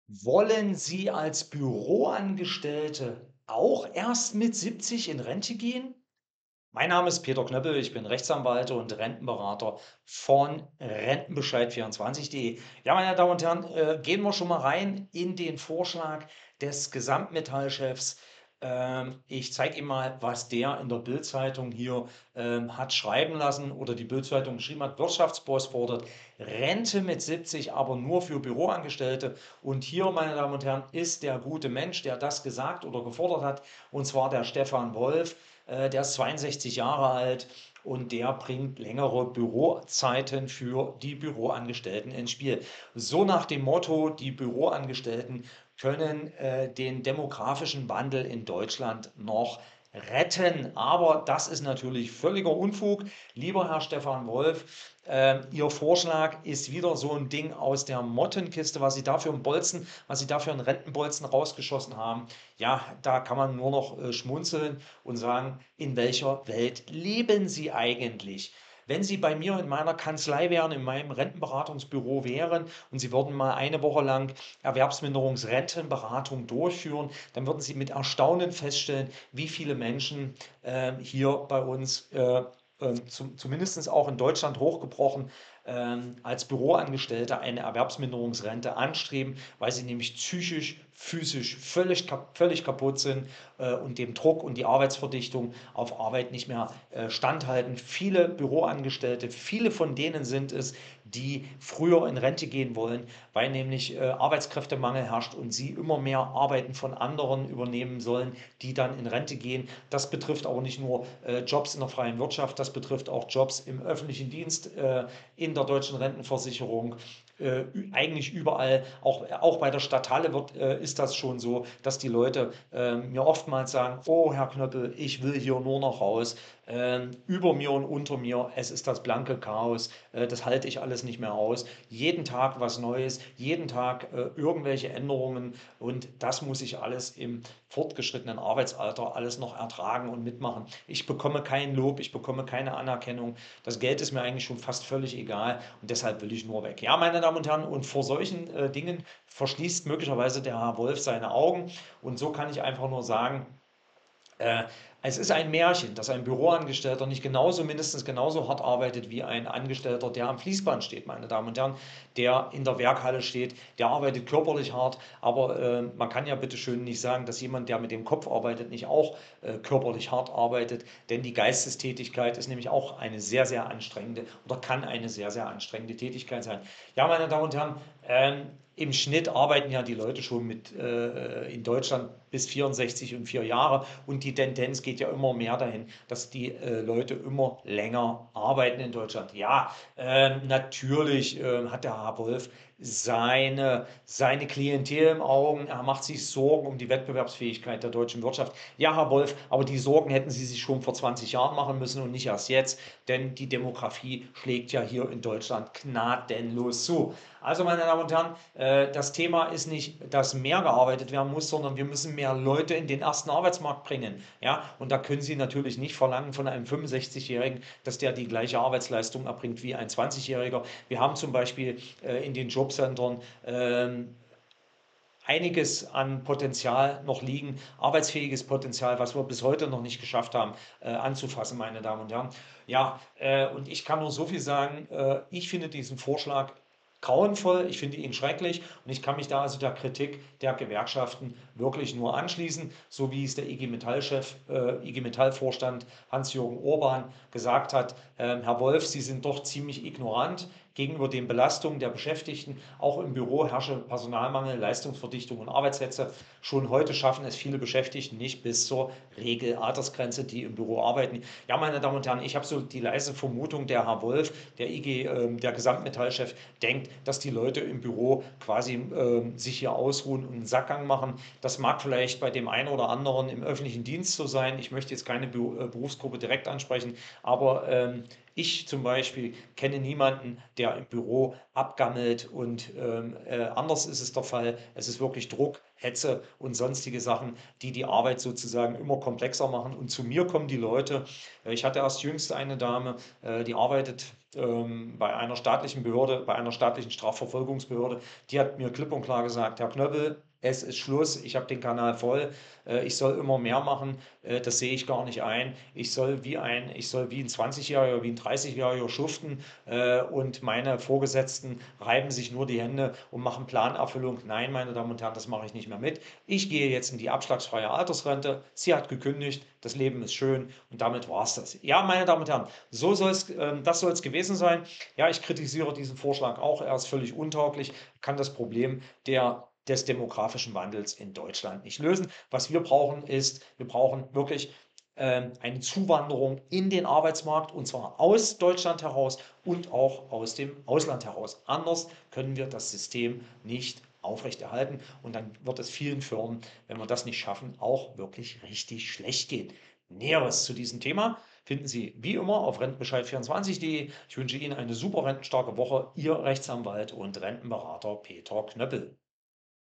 Wollen Sie als Büroangestellte auch erst mit 70 in Rente gehen? Mein Name ist Peter Knöppel, ich bin Rechtsanwalt und Rentenberater von Rentenbescheid24.de. Ja, meine Damen und Herren, gehen wir schon mal rein in den Vorschlag des Gesamtmetallchefs. Ich zeige Ihnen mal, was der in der Bild-Zeitung hier hat schreiben lassen oder die Bild-Zeitung geschrieben hat. Wirtschaftsboss fordert Rente mit 70, aber nur für Büroangestellte. Und hier, meine Damen und Herren, ist der gute Mensch, der das gesagt oder gefordert hat, und zwar der Stefan Wolf. Der ist 62 Jahre alt und der bringt längere Bürozeiten für die Büroangestellten ins Spiel. So nach dem Motto, die Büroangestellten können den demografischen Wandel in Deutschland noch retten. Aber das ist natürlich völliger Unfug. Lieber Herr Stefan Wolf, Ihr Vorschlag ist wieder so ein Ding aus der Mottenkiste, was Sie da für 'n Bolzen, was Sie da für 'n Rentenbolzen rausgeschossen haben. Ja, da kann man nur noch schmunzeln und sagen, in welcher Welt leben Sie eigentlich? Wenn Sie bei mir in meiner Kanzlei wären, in meinem Rentenberatungsbüro wären und Sie würden mal eine Woche lang Erwerbsminderungsrentenberatung durchführen, dann würden Sie mit Erstaunen feststellen, wie viele Menschen hier bei uns, zumindest auch in Deutschland hochgebrochen, als Büroangestellte eine Erwerbsminderungsrente anstreben, weil sie nämlich psychisch, physisch völlig kaputt sind und dem Druck und die Arbeitsverdichtung auf Arbeit nicht mehr standhalten. Viele Büroangestellte, viele von denen sind es, die früher in Rente gehen wollen, weil nämlich Arbeitskräftemangel herrscht und sie immer mehr Arbeiten von anderen übernehmen sollen, die dann in Rente gehen. Das betrifft aber nicht nur Jobs in der freien Wirtschaft, das betrifft auch Jobs im öffentlichen Dienst, in der deutschen Rentenversicherung, eigentlich überall, auch bei der Stadthalle ist das schon so, dass die Leute mir oftmals sagen, oh Herr Knöppel, ich will hier nur noch raus, über mir und unter mir, es ist das blanke Chaos, das halte ich alles nicht mehr aus. Jeden Tag was Neues, jeden Tag irgendwelche Änderungen, und das muss ich alles im fortgeschrittenen Arbeitsalter alles noch ertragen und mitmachen. Ich bekomme kein Lob, ich bekomme keine Anerkennung. Das Geld ist mir eigentlich schon fast völlig egal und deshalb will ich nur weg. Ja, meine Damen und Herren, und vor solchen Dingen verschließt möglicherweise der Herr Wolf seine Augen, und so kann ich einfach nur sagen, äh, es ist ein Märchen, dass ein Büroangestellter nicht genauso, mindestens genauso hart arbeitet wie ein Angestellter, der am Fließband steht, meine Damen und Herren, der in der Werkhalle steht, der arbeitet körperlich hart, aber man kann ja bitte schön nicht sagen, dass jemand, der mit dem Kopf arbeitet, nicht auch körperlich hart arbeitet, denn die Geistestätigkeit ist nämlich auch eine sehr, sehr anstrengende oder kann eine sehr, sehr anstrengende Tätigkeit sein. Ja, meine Damen und Herren, im Schnitt arbeiten ja die Leute schon in Deutschland bis 64 und 4 Jahre, und die Tendenz geht ja immer mehr dahin, dass die Leute immer länger arbeiten in Deutschland. Ja, natürlich hat der Herr Wolf seine Klientel im Augen. Er macht sich Sorgen um die Wettbewerbsfähigkeit der deutschen Wirtschaft. Ja, Herr Wolf, aber die Sorgen hätten Sie sich schon vor 20 Jahren machen müssen und nicht erst jetzt, denn die Demografie schlägt ja hier in Deutschland gnadenlos zu. Also, meine Damen und Herren, das Thema ist nicht, dass mehr gearbeitet werden muss, sondern wir müssen mehr Leute in den ersten Arbeitsmarkt bringen. Ja, und da können Sie natürlich nicht verlangen von einem 65-Jährigen, dass der die gleiche Arbeitsleistung erbringt wie ein 20-Jähriger. Wir haben zum Beispiel in den Jobcentern einiges an Potenzial noch liegen, arbeitsfähiges Potenzial, was wir bis heute noch nicht geschafft haben anzufassen, meine Damen und Herren. Ja, und ich kann nur so viel sagen, ich finde diesen Vorschlag grauenvoll, ich finde ihn schrecklich, und ich kann mich da also der Kritik der Gewerkschaften wirklich nur anschließen, so wie es der IG Metall-Chef, IG Metall-Vorstand Hans-Jürgen Urban gesagt hat. Herr Wolf, Sie sind doch ziemlich ignorant gegenüber den Belastungen der Beschäftigten. Auch im Büro herrsche Personalmangel, Leistungsverdichtung und Arbeitshetze. Schon heute schaffen es viele Beschäftigte nicht bis zur Regelaltersgrenze, die im Büro arbeiten. Ja, meine Damen und Herren, ich habe so die leise Vermutung, der Herr Wolf, der IG, der Gesamtmetallchef, denkt, dass die Leute im Büro quasi sich hier ausruhen und einen Sackgang machen. Das mag vielleicht bei dem einen oder anderen im öffentlichen Dienst so sein. Ich möchte jetzt keine Berufsgruppe direkt ansprechen, aber Ich zum Beispiel kenne niemanden, der im Büro abgammelt und anders ist es der Fall. Es ist wirklich Druck, Hetze und sonstige Sachen, die die Arbeit sozusagen immer komplexer machen. Und zu mir kommen die Leute. Ich hatte erst jüngst eine Dame, die arbeitet bei einer staatlichen Behörde, bei einer staatlichen Strafverfolgungsbehörde. Die hat mir klipp und klar gesagt, Herr Knöppel, es ist Schluss, ich habe den Kanal voll, ich soll immer mehr machen, das sehe ich gar nicht ein. Ich soll wie ein 20-Jähriger, wie ein 30-Jähriger schuften und meine Vorgesetzten reiben sich nur die Hände und machen Planerfüllung. Nein, meine Damen und Herren, das mache ich nicht mehr mit. Ich gehe jetzt in die abschlagsfreie Altersrente. Sie hat gekündigt, das Leben ist schön und damit war es das. Ja, meine Damen und Herren, das soll es gewesen sein. Ja, ich kritisiere diesen Vorschlag auch. Er ist völlig untauglich, kann das Problem des demografischen Wandels in Deutschland nicht lösen. Was wir brauchen ist, wir brauchen wirklich eine Zuwanderung in den Arbeitsmarkt und zwar aus Deutschland heraus und auch aus dem Ausland heraus. Anders können wir das System nicht aufrechterhalten und dann wird es vielen Firmen, wenn wir das nicht schaffen, auch wirklich richtig schlecht gehen. Näheres zu diesem Thema finden Sie wie immer auf rentenbescheid24.de. Ich wünsche Ihnen eine super rentenstarke Woche. Ihr Rechtsanwalt und Rentenberater Peter Knöppel.